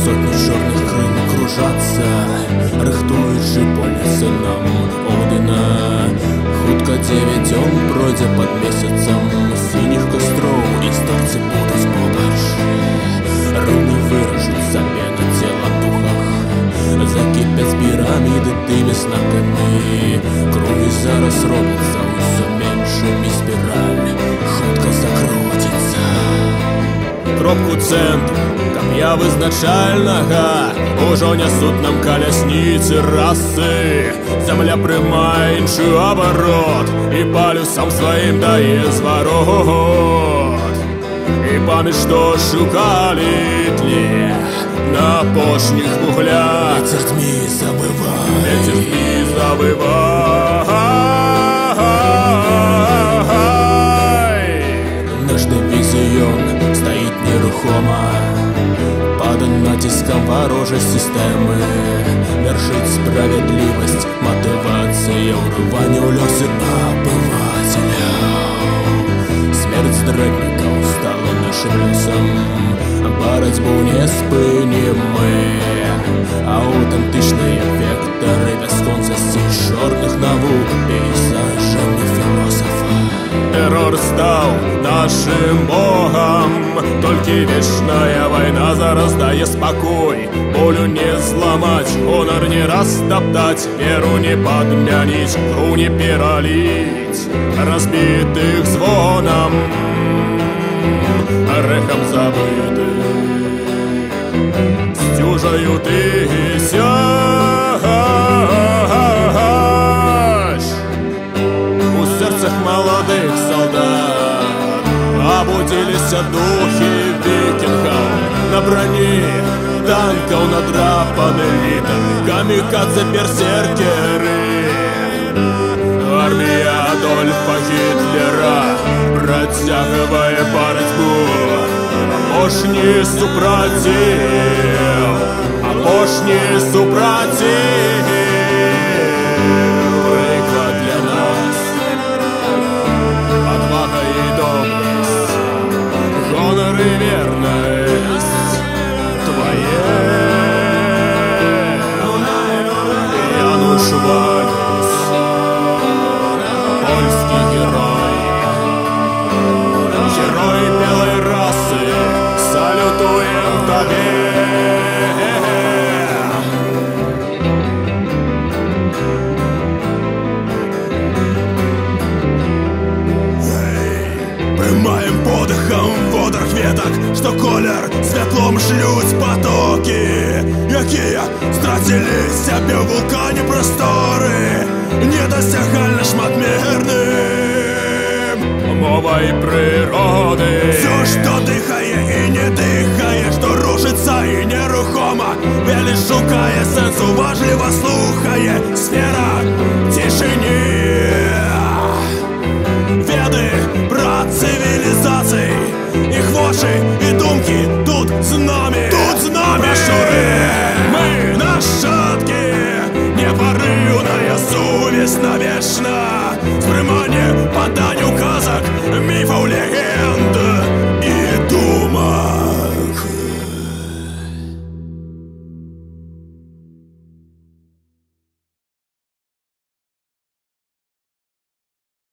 Сотні чорних крил кружаться, рихтуючи поле синам Одина. Хутка дев'ятьом пройде под месяцем синіх костров, і старці будуть побач. Руни виражуть себе на тіла духах, закипять піраміди тими знаками. Круги зараз робляться усе меншими, спіраль хутка закрутиться. Кропку центру кам'я визначального ужо несуть нам колясницы расы. Земля прямая, інший оборот, і полюсам своїм дає зворот. І пам'ять, що шукали тлі на пошніх вуглях. Ветер тьмі завивай, ветер тьмі завивай. Наш дивізіон стоїть нерухомо под натиском ворожей системы. Вершить справедливость, мотивация урывания у лёса обывателя. Смерть здравника устала нашим лесом, боротьбу не спынем мы. Аутентичные векторы бесконцности чорних наук, пейзажами философа. Террор стал нашим богом, только вечная война зараз дає спокой. Болю не зламать, honor не растоптать, веру не подмянить, кру не перолить. Разбитых звоном, рехом забытых, стюжаю тысяч. У серцях молодых солдат обуделись духи викингов. На броне танков надрапаны лита, камикадзе берсеркеры. Армия Адольфа Гитлера протягивая борьбу. Апошний супротив, апошний супротив. Приклад для нас, отвага и доблесть, гонор и верность твоей. Януш Вагус, польский герой, герой белой расы, салютуем тебе. Приймаєм подихом водар квіток, що колір світлом шлють потоки, які стратили себе в вулкані простори, недосягально шматмірним. Мовой природы, все, что дыхає и не дыхає, что рушится и нерухомо, велич шукає сенсу, важливо слухає сфера тишині. Веди брат цивілізацій, їх очі і думки тут з нами, тут з нами. Прошури, ми нащадки, непорывная совесть навечно.